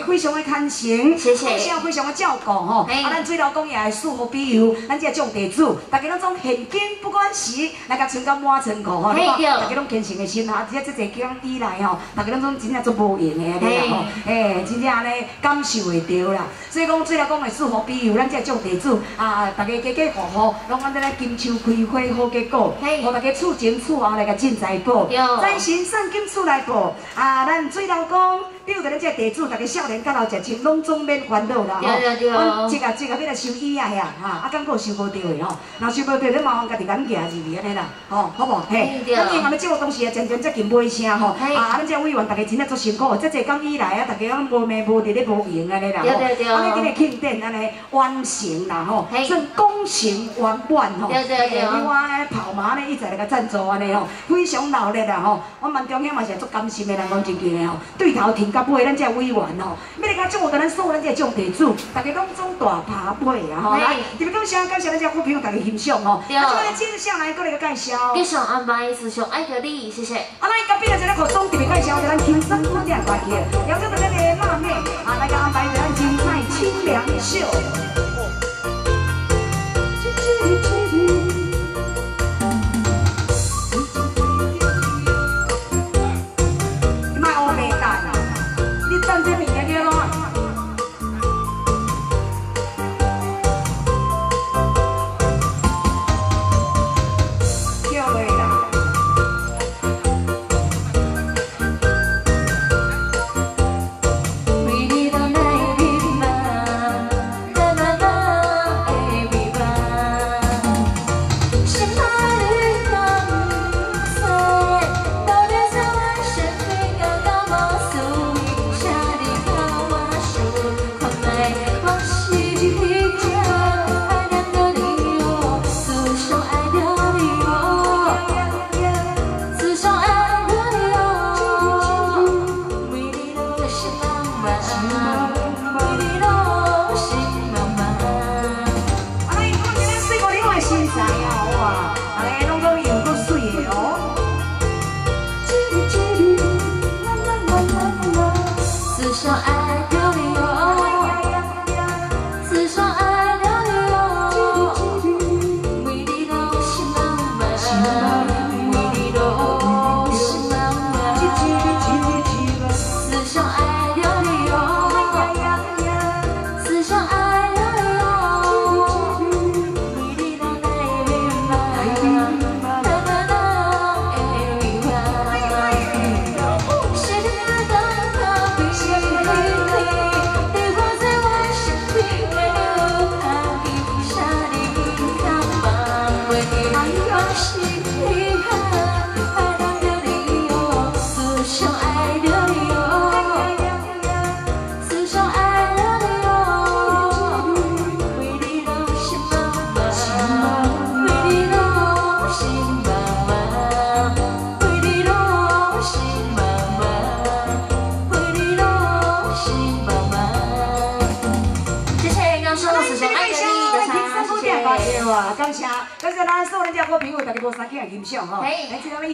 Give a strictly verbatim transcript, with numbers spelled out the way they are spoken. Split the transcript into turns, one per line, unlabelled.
非常的恳诚，
谢谢，
非常非常的照顾吼。啊，咱水老公也会伺候庇佑，咱这种地主，大家拢总现金，不管时来甲存到满仓库吼，大家拢虔诚的心哈，而且这一天以来吼，大家拢总真正做无用的安尼啦吼，诶，真正安尼感受会到啦。所以讲水老公会伺候庇佑，咱这种地主啊，大家家家户户拢安尼咧金秋开花好结果，互大家厝前厝后来甲进财宝，财神送金厝来报啊，咱水老公。 比如咱这地主，大家少年到老食清，拢总免烦恼啦吼。
对对对。
阮这个这个要来收椅啊遐，哈，啊，敢佫有收无到的吼。若收无到，咱麻烦家己敢行入去安尼啦，吼，好无？嘿。对。咱银行的这个东西啊，渐渐才近尾声吼。啊，咱这委员大家真正足辛苦，这一工以来啊，大家拢无眠无日咧无闲安尼啦。对对对。安尼今日庆典安尼完成啦吼，算功成圆满吼。对对对。另外跑马呢一直来个赞助安尼吼，非常闹热啦吼。我们中乡嘛是足甘心的人讲真经的吼，对头挺到尾，咱这委员吼，要来甲祝福咱所有咱这种地主，大家拢总大爬背啊吼。来，特别感谢感谢咱这好朋友大家欣赏吼。对。啊，今日接下来搁来个介绍。继续安排师兄爱着你，谢谢。啊，咱隔壁的这个口中特别介绍，咱轻松古典歌曲，邀请咱的辣妹啊来甲安排咱精彩清凉秀。 感谢，感谢咱所有咱遮好朋友，大家无三起来欣赏吼。哎，这个。